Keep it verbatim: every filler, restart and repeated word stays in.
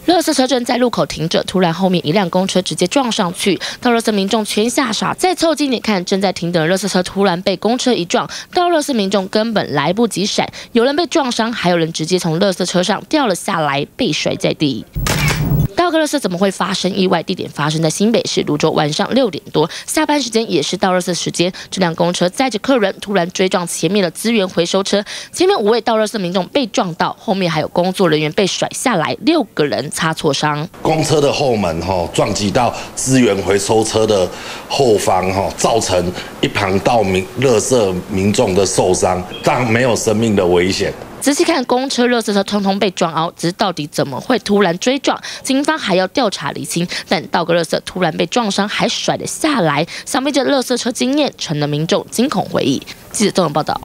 垃圾车正在路口停着，突然后面一辆公车直接撞上去，倒垃圾民众全吓傻。再凑近点看，正在停等的垃圾车突然被公车一撞，倒垃圾民众根本来不及闪，有人被撞伤，还有人直接从垃圾车上掉了下来，被摔在地。 倒个垃圾怎么会发生意外？地点发生在新北市泸州，晚上六点多，下班时间也是倒垃圾时间。这辆公车载着客人，突然追撞前面的资源回收车，前面五位倒垃圾民众被撞到，后面还有工作人员被甩下来，六个人擦挫伤。 公车的后门哈、哦、撞击到资源回收车的后方哈、哦，造成一旁道民垃圾民众的受伤，但没有生命的危险。 仔细看，公车、垃圾车通通被撞凹，只是到底怎么会突然追撞？警方还要调查厘清。但倒个垃圾突然被撞伤，还甩了下来，想必这垃圾车经验成了民众惊恐回忆。记者综合报道。